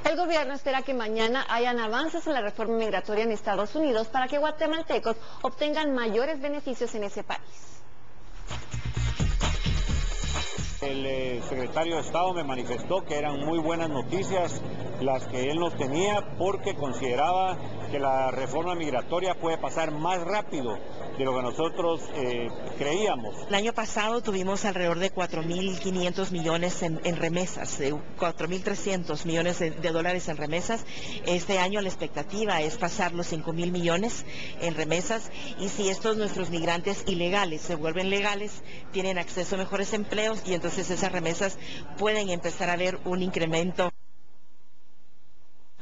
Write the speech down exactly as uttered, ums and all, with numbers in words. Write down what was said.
El gobierno espera que mañana hayan avances en la reforma migratoria en Estados Unidos para que guatemaltecos obtengan mayores beneficios en ese país. El eh, secretario de Estado me manifestó que eran muy buenas noticias las que él nos tenía, porque consideraba que la reforma migratoria puede pasar más rápido de lo que nosotros eh, creíamos. El año pasado tuvimos alrededor de cuatro mil quinientos millones en, en remesas, eh, cuatro mil trescientos millones de, de dólares en remesas. Este año la expectativa es pasar los cinco mil millones en remesas, y si estos nuestros migrantes ilegales se vuelven legales, tienen acceso a mejores empleos, y entonces esas remesas pueden empezar a ver un incremento